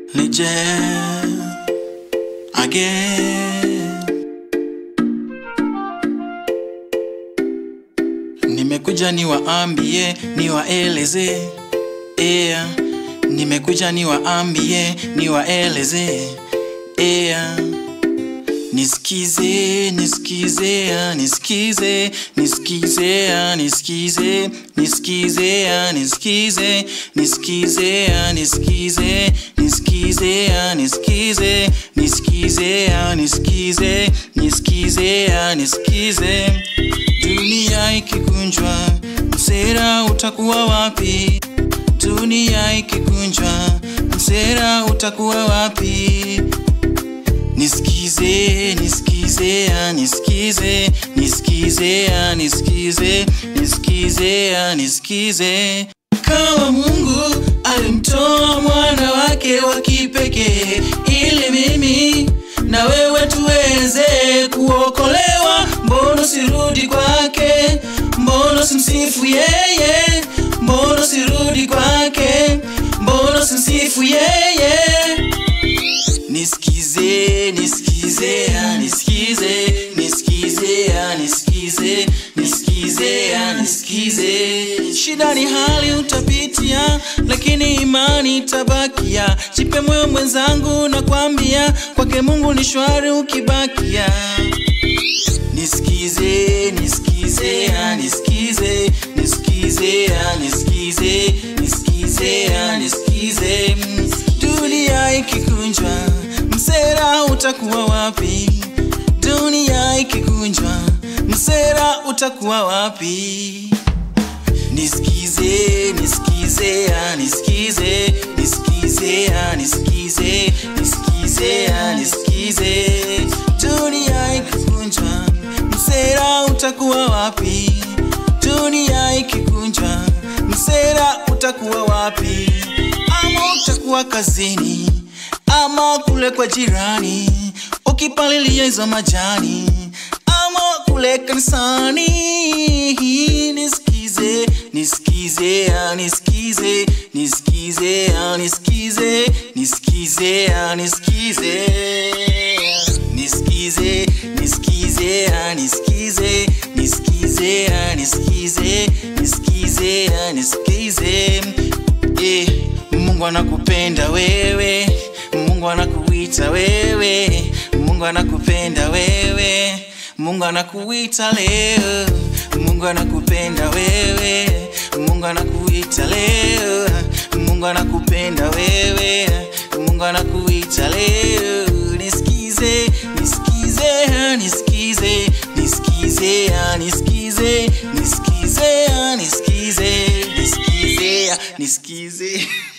Legend again. Nimekuja niwaambie, niwaeleze, nimekuja niwaambie, niwaeleze, nisikize, nisikize, nisikize, nisikize, nisikize, nisikize, nisikize, nisikize, nisikize, nisikize, nisikize, nisikize, nisikize, nisikize, nisikize. Dunia ikikunjwa, msera utakuwa wapi? Dunia ikikunjwa, msera utakuwa wapi? Nisikize, nisikize, nisikize, nisikize, nisikize, nisikize, nisikize. Kama Mungu alimtoa mwana wake wa kipekee ili mimi na wewe tuweze kuokolewa, mbona sirudi kwake? Mbona simsifu yeye? Mbona sirudi kwake? Mbona simsifu yeye? Nisikize, nisikize, nisikize, nisikize, nisikize, nisikize, nisikize. Shida ni hali utapitia, lakini imani itabakia. Jipe moyo mwenzangu na kwambia, kwake Mungu ni shwari ukibakia. Nisikize, nisikize, nisikize, nisikize, nisikize, nisikize, nisikize. Dunia ikikunjwa, msera utakuwa wapi? Dunia ikikunjwa, msera utakuwa wapi? Nisikize, nisikize, nisikize, nisikize, nisikize, nisikize, nisikize. Dunia ikikunjwa, msera utakuwa wapi? Dunia ikikunjwa, msera utakuwa wapi? Ama utakuwa kazini, ama kule kwa jirani ukipalilia hizo majani, ama kule kanisani. Nisikize, nisikize, nisikize, nisikize, nisikize, nisikize, nisikize, nisikize, nisikize, nisikize, nisikize, nisikize, nisikize, nisikize. Mungu anakupenda wewe, Mungu anakuita wewe, Mungu anakupenda wewe, Mungu anakuita leo, Mungu anakupenda wewe, Mungu anakuita leo, Mungu anakupenda wewe, Mungu anakuita leo. Nisikize, nisikize, nisikize, nisikize, nisikize, nisikize, nisikize, nisikize, nisikize.